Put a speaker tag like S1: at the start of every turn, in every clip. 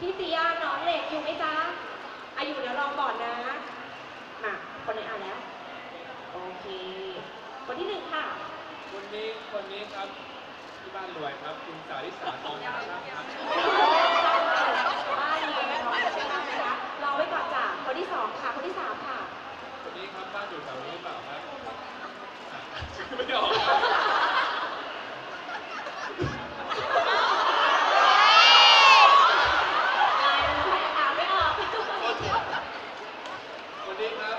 S1: พี่เตียหนอนเหล็กอยู่ไหมจ๊ะอยู่เดี๋ยวลองก่อนนะมาคนไหนอ่านแล้วโอเคคนที่หนึ่งค่ะ
S2: คนนี้ครับที่บ้านรวยครับคุณสาริสาทองหาช่างครับ
S1: บ้านรวยทองหาช่างนะคะรอไว้ก่อนจ้ะคนที่สองค่ะคนที่สามค่ะ
S2: คนนี้ครับบ้านอยู่แถวนี้หรือเปล่าครับไม่ออกคนนี้ครับ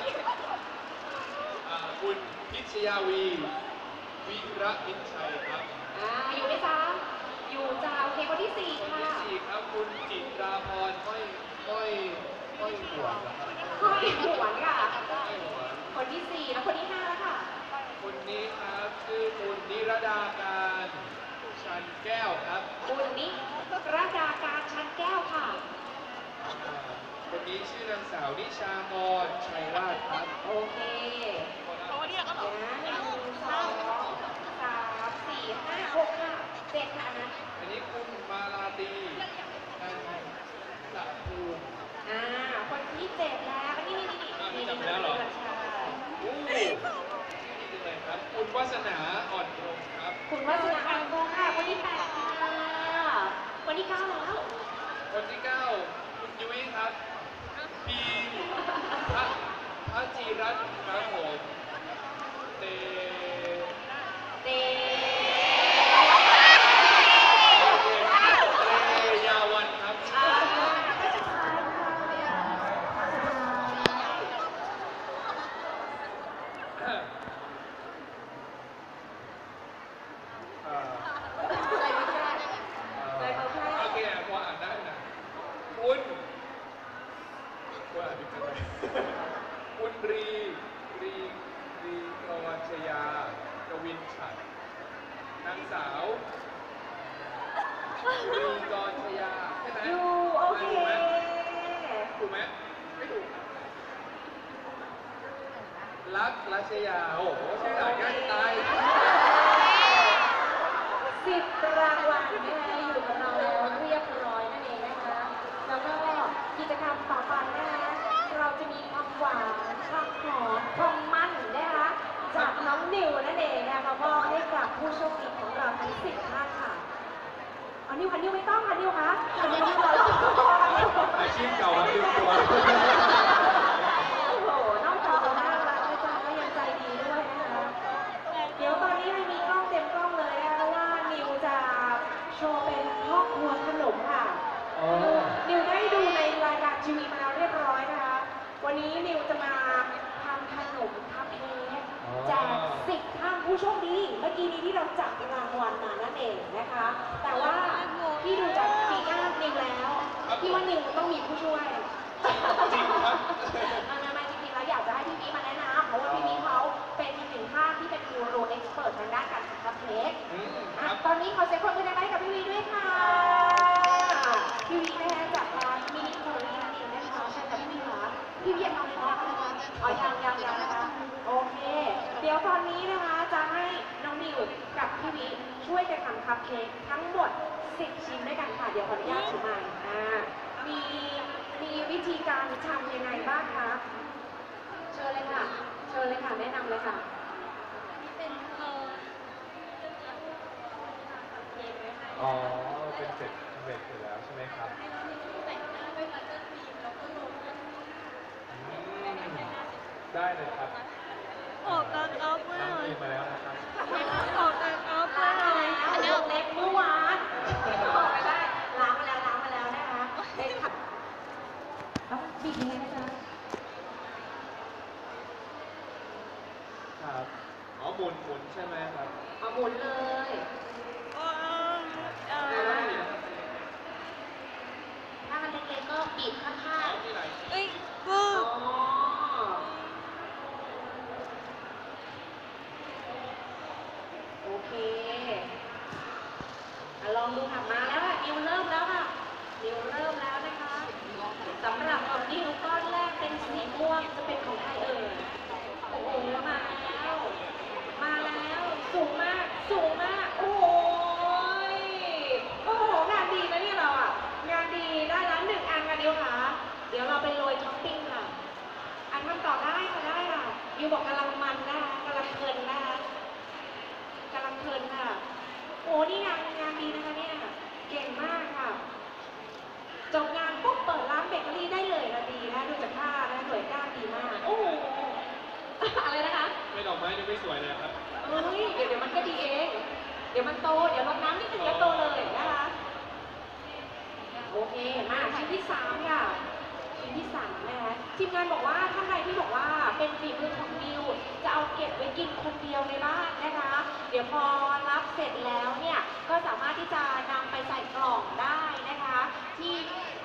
S2: คุณพิชยาวีวิระมินชัยครับ
S1: อยู่ไหมจ๊ะอยู่จ้าโอเคคนที่สี่ค่ะ
S2: คนที่สี่ครับคุณจิตราพรห้อยหวนครับ
S1: ห้อยหวนค่ะคนที่สี่แล้วคนที่ห้าแล้วค่ะ
S2: คนนี้ครับชื่อคุณนิรดาการชันแก้วครับ
S1: คุณนิรดาการชันแก้วค่ะ
S2: คนนี้ชื่อนางสาวนิชากรชัยราชครับ
S1: โอเค1 2 3 4 5 6ค่ะ7ค่ะนะ
S2: อันนี้คุณมาลาตีนันสะภูมิ
S1: คนที่7แล้วนี่
S2: จำไปแล้วเหรอนี่เลยครับคุณวาสนาอ่อนรงครับ
S1: คุณวาสนาอ่อนรงค่ะคนที่8ค่ะคนที่9แล้ว
S2: คนที่9คุณยุ้ยครับพีพระจีรัตน์ครับผมเตยาวันครับโอเคพออ่านได้นะคุณอ่านดิคุณรีกวัชยากวินฉัตรนางสาวรีกรชยาใช่ไหม
S1: โอเค
S2: ถูกไหมไม่ถูกรัชยาโอ้โหชื่ออ่านง่ายตาย
S1: 10 รางวัลนะคะอยู่กับเราแล้วเรียบร้อยนั่นเองนะคะแล้วก็กิจกรรมต่อไปนะคะเราจะมีความหวานความหอมความมันนะคะจากน้องนิวนั่นเองนะคะมอบให้กับผู้โชคดีของเราทั้ง10 ท่านค่ะนิวไม่ต้องค่ะนิวคะนิว
S2: อาชีพเก่าครับลืมตัว
S1: โอ้โหนอกจากจะน่ารักนะจ๊ะก็ยังใจดีด้วยนะคะเดี๋ยวตอนนี้ให้มีกล้องเต็มกล้องเลยนะคะเพราะว่านิวจะโชว์เป็นพ่อครัวขนมค่ะนิวได้ดูในรายการทีวีมาแล้วเรียบร้อยนะคะวันนี้นิวจะมาทำขนมทำเค้กแจก10 ท่านผู้โชคดีเมื่อกี้นี้ที่เราจับรางวัลมานั่นเองนะคะแต่ว่าพี่ดูจากสีหน้านิวแล้วพี่ว่านิวต้องมีผู้ช่วย
S2: จริงครับ
S1: ไม่จริงๆแล้วอยากจะให้พี่วิมาแนะนำเพราะว่าพี่วิเขาเป็นอีกหนึ่งท่านที่เป็นกูรูเอ็กซ์เพิร์ททางด้านการทำคัพเค้กตอนนี้ขอเซ็ตความเป็นได้กับพี่วิด้วยค่ะพี่วินะคะจากร้านมินิโคเรียนั่นเองนะคะใช่ค่ะพี่วิคะพี่วิเอาเลยนะยังนะคะโอเคเดี๋ยวตอนนี้นะคะจะให้น้องนิวกับพี่วิช่วยกันทำคัพเค้กทั้งหมด10 ชิ้นด้วยกันค่ะเดี๋ยวขออนุญาตชิมใหม่มีวิธีการทำยังไงบ้างคะเชิญเลยค่ะแนะนำเลยค่ะ
S3: เป็น
S2: อ๋อเป็นเสร็จอยู่แล้วใช่ไหมครับ
S3: แต่งหน้าด้วยบัตเตอร์ครีมแล้วก็โรย
S2: ได้เลยครับ
S3: ออกกันออฟมา
S2: กมาแล้วนะครับ
S3: ออกกันออฟมา
S1: อันนี้เล็กเมื่อวานบอกไปได้ล้างมาแล้วนะคะเล็กค่ะบีบยังไงนะจ๊ะ
S2: ครับหมุนใช่ไหมครับ
S1: หมุนเลยถ้ามันเล็กๆก็บีบข้างๆ
S3: เอ้ย
S1: โอเคลองดูค่ะมาแล้วค่ะนิวเริ่มแล้วค่ะนะคะสำหรับของนิวก้อนแรกเป็นสีม่วงจะเป็นของใครเอ่ยโอ้โหมาแล้วสูงมากโอ้โหงานดีนะเนี่ยเรางานดีได้แล้ว1
S2: อกไม้ยังไม่สวยเลยครับ
S1: เฮ้ยเดี๋ยวมันก็ดีเอง เดี๋ยวมันโต เดี๋ยวรดน้ำนิดนึงแล้วโตเลยนะคะ โอเค มาชิ้นที่สามค่ะ ชิ้นที่สามนะคะทีมงานบอกว่าถ้าใครที่บอกว่าเป็นฝีมือของนิวจะเอาเก็บไว้กินคนเดียวในบ้านนะคะ เดี๋ยวพอรับเสร็จแล้วเนี่ยก็สามารถที่จะนำไปใส่กล่องได้นะคะ ที่เอา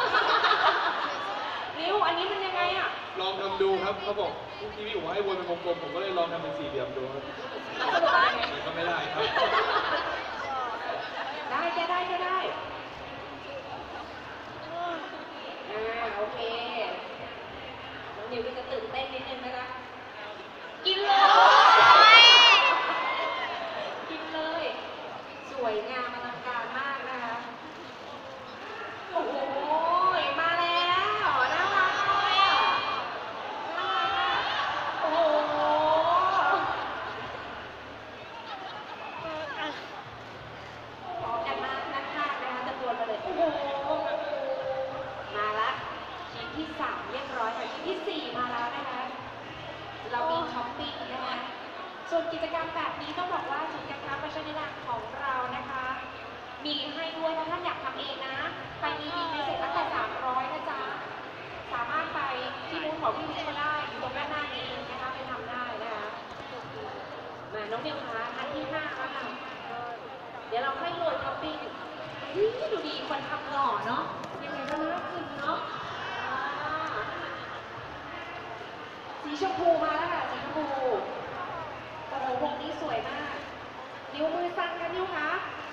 S1: นิวอันนี้มันยังไงอ่ะ
S2: ลองทำดูครับเขาบอกที่พี่บอกว่าให้วนเป็นวงกลมผมก็เลยลองทำเป็นสี่เหลี่ยมดูครับ
S1: สรุปเป็นยังไง
S2: แต่ก็ไม่ได้ครับ
S1: ได้แกได้แกได้โอเคน้องนิวก็จะตื่นเต้นนิดนึงนะคะกินเลย กินเลย สวยงามอลังการมากนะคะ โอ้โห มาแล้วน่ารักเลยอ่ะน่ารักอ่ะโอ้โห พร้อมกันมากนักฆ่านะคะจำนวนมาเลย โอ้โห มาละชิ้นที่สามเรียบร้อยค่ะชิ้นที่สี่มาแล้วนะคะ เรามีช้อปปิ้งนะคะ ส่วนกิจกรรมแบบนี้ต้องบอกว่าศูนย์การค้าประชานิรันดร์ของเรานะคะ มีให้ด้วยถ้าท่านอยากทำเองนะ ไปมีในเสร็จตั้งแต่300นะจ๊ะ สามารถไปที่บูธของพี่วิทย์ก็ได้ อยู่ตรงด้านหน้านี้นะคะไปทำได้นะคะ มาน้องนิวคะอันที่5แล้วค่ะ เดี๋ยวเราให้โรยท็อปปิ้งดูดีคนทำหล่อเนาะยังไงก็น่ากินเนาะสีชมพูมาแล้วค่ะสีชมพูโอ้โหวงนี้สวยมาก นิ้วมือสั่นกันนิ้วคะ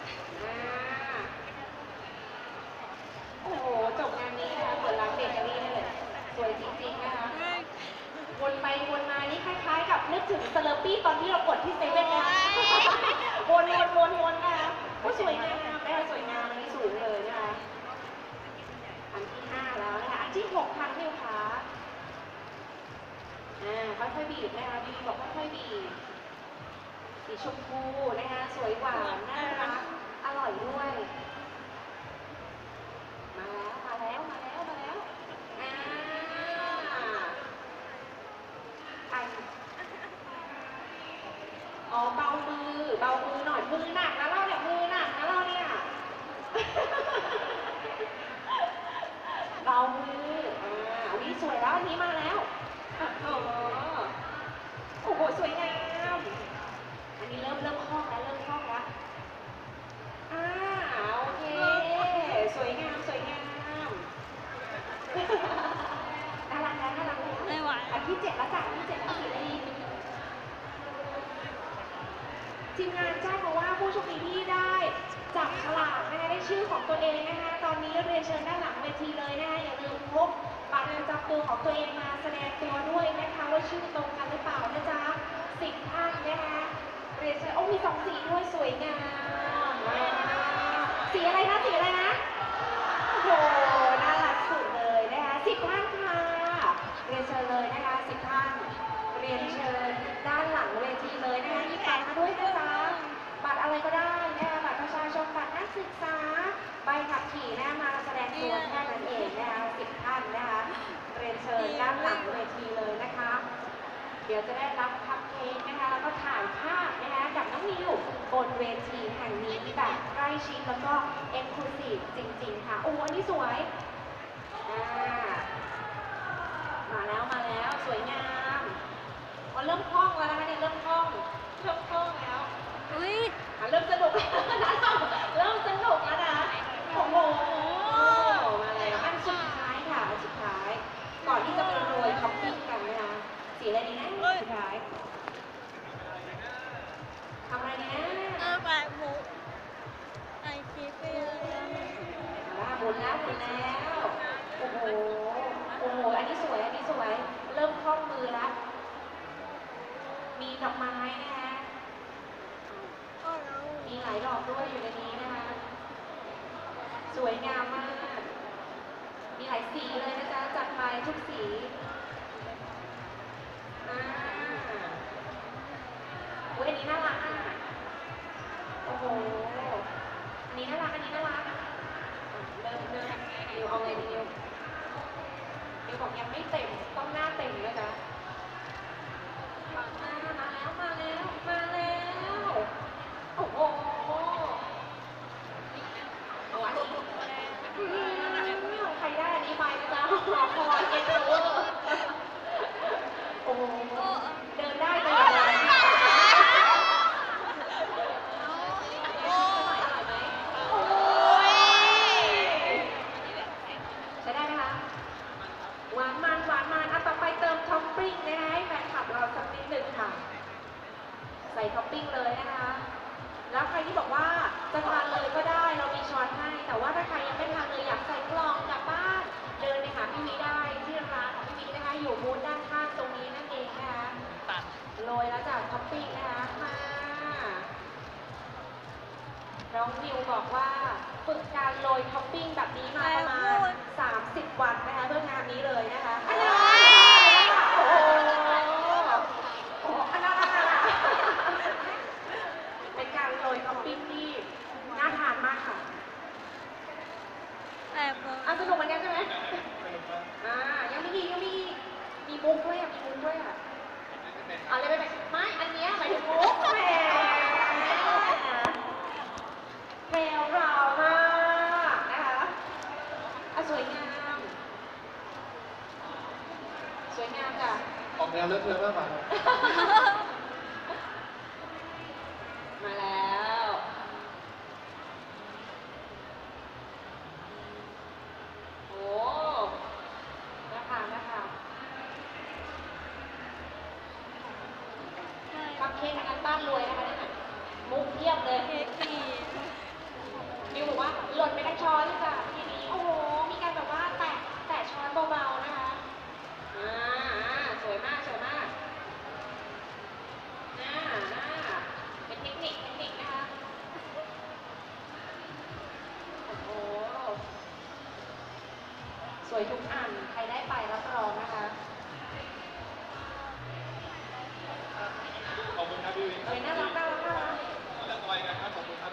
S1: โอ้โหจบงานนี้นะคะเปิดร้านเบเกอรี่ได้เลยสวยจริงๆนะคะวนไปวนมานี่คล้ายๆกับนึกถึงสเลอร์ปี้ตอนที่เรากดที่เซเว่นนะคะวนนะคะก็สวยงามนะคะสวยงามอันนี้สูงเลยนะคะอันที่5แล้วนะคะอันที่6ค่ะพี่คะค่อยๆบีบนะคะบีบอกค่อยๆบีบสีชมพูนะคะสวยหวานน่ารักอร่อยด้วยมาแล้วอ๋อเบามือหน่อยมือหนักนะเราเนี่ยมือหนักนะเราเนี่ย เบามืออันนี้สวยแล้วอันนี้มาแล้วโอ้โหสวยงามอันนี้เริ่มคล่องแล้วโอเคสวยงามน่ารักแล้ว
S3: ไม่ไหว
S1: อันที่7แล้วจ้ะอันที่7แล้วสีอะไรดีทีมงานแจ้งมาว่าผู้โชคดีที่ได้จับฉลากนะคะได้ชื่อของตัวเองนะคะตอนนี้เรียนเชิญด้านหลังเวทีเลยนะคะอย่าลืมพกบัตรประจำตัวของตัวเองมาแสดงตัวด้วยนะคะว่าชื่อตรงกันหรือเปล่านะจ๊ะ10 ท่านนะคะเรียนเชิญมี2 สีด้วยสวยงามสีอะไรนะโอ้โหน่ารักสุดเลยนะคะ10 ท่านค่ะเรียนเชิญเลยนะคะ10 ท่านเรียนเชิญด้านหลังเวทีเลยนะคะหยิบบัตรมาด้วยนะจ๊ะบัตรอะไรก็ได้นะคะบัตรประชาชนบัตรนักศึกษาใบขับขี่นะมาแสดงตัวแค่นั้นเองนะคะ10 ท่านนะคะเรียนเชิญด้านหลังเวทีเลยนะคะเดี๋ยวจะได้รับคัพเค้กนะคะแล้วก็ถ่ายภาพนะคะกับน้องนิวบนเวทีแห่งนี้แบบใกล้ชิดแล้วก็เอ็กซ์คลูซีฟจริงๆค่ะโอ้อันนี้สวยมาแล้วสวยงามเริ่มคล่องแล้วนะคะเนี่ยเริ่มคล่องแล้ว
S3: อุ้ย
S1: เริ่มสนุก เริ่มสนุกแล้วนะโอ้โหมาแล้วอันสุดท้ายค่ะอันสุดท้าย ก่อนที่จะไปโรยท็อปปิ้งกันนะคะสีอะไรดีนะสุดท้ายทำอะไรดีนะ
S3: แบบหมูไอคิปไปเลย
S1: หมุนแล้วโอ้โหอันนี้สวยเริ่มคล่องมือแล้วมีดอกไม้นะคะ มีหลายดอกด้วยอยู่ในนี้นะคะ สวยงามมาก มีหลายสีเลยนะจ๊ะจัดไปทุกสีอุ๊ยอันนี้น่ารักโอ้โหอันนี้น่ารักเริ่มนิวเอาไงดีนิวบอกยังไม่เต็มต้องหน้าเต็มนะจ๊ะมายท็อปปิ้งแบบนี้มาประมาณ 30 วันนะคะเพื่องานนี้เลยนะคะอันนี้โอ้โหอันนั้นเป็นการโรยท็อปปิ้งที่น่าทานมากค่ะ
S3: แอบบอก
S1: สนุกเหมือนกันใช่ไหม
S2: สนุกมาก
S1: ยังไม่มีมุกด้วยมีมุกด้วยอะไรไปไม่อันเนี้ยหมายถึงมุกแหมแพรวพราวมากนะคะสวยงามจ้ะ
S2: ออกแนวเลอะเทอะมากกว่าครับ
S1: มาแล้วโอ้นะคะคัพเค้กอันบ้านรวยนะคะเนี่ยมุกเทียบเลย
S3: เค้กปี
S1: มิวบอกว่าหล่นไปทั้งช้อนเลยจ้ะทีนี้โอ้โห มีการแบบว่าแตะช้อนเบาๆนะคะสวยมากเป็นเทคนิคนะคะโอ้โหสวยทุกอันใครได้ไปรับรองนะคะ
S2: ขอบคุณครับพี่วิน
S1: สวยน่ารัก
S2: เรื่องต่อยกันครับขอบคุณครับ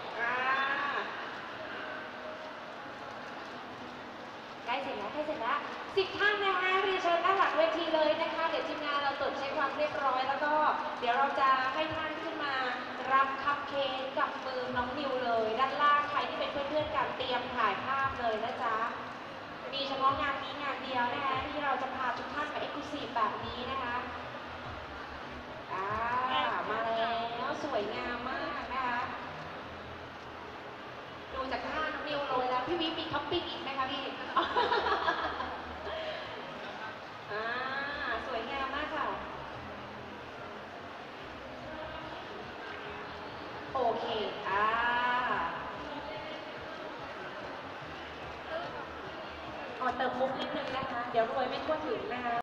S1: ใกล้เสร็จแล้ว10 ท่านนะคะเรียนเชิญด้านหลังเวทีเลยนะคะ เดี๋ยวทีมงานเราตรวจเช็คความเรียบร้อย แล้วก็เดี๋ยวเราจะให้ท่านขึ้นมารับคัพเค้กกับมือน้องนิวเลย ด้านล่างใครที่เป็นเพื่อนๆกันเตรียมถ่ายภาพเลยนะจ๊ะ มีเฉพาะงานนี้งานเดียวนะคะที่เราจะพาทุกท่านไปเอ็กซ์คลูซีฟแบบนี้นะคะมาแล้วสวยงามมากนะคะ ดูจากท่าน้องนิวโรยแล้วพี่วิมีท็อปปิ้งอีกไหมคะพี่ สวยงามมากค่ะ โอเคเติมมุกนิดนึงนะคะ เดี๋ยวโรยไม่ทั่วถึงนะคะ